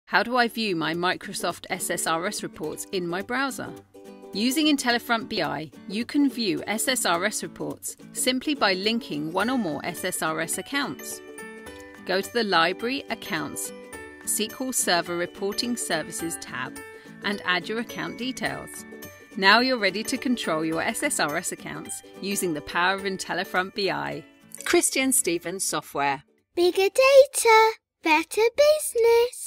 How do I view my Microsoft SSRS reports in my browser? Using Intellifront BI, you can view SSRS reports simply by linking one or more SSRS accounts. Go to the Library Accounts SQL Server Reporting Services tab and add your account details. Now you're ready to control your SSRS accounts using the power of Intellifront BI. Christian Stevens Software. Bigger data, better business.